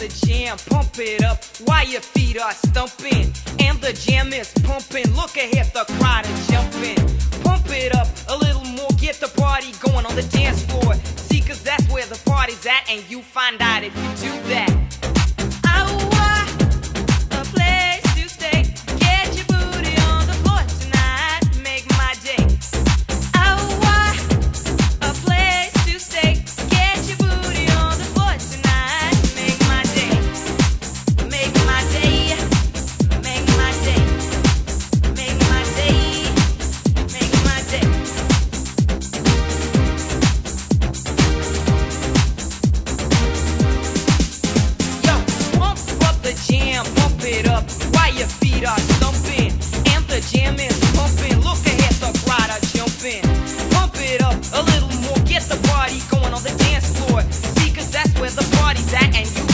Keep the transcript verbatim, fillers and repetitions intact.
the jam, pump it up while your feet are stumping. And the jam is pumping, look ahead, the crowd is jumping. Pump it up a little more, get the party going on the dance floor. See, cause that's where the party's at, and you find out if you do that. Pump it up while your feet are stumping. And the jam is pumping, look ahead, the crowd are jumping. Pump it up a little more, get the party going on the dance floor. See, cause that's where the party's at, and you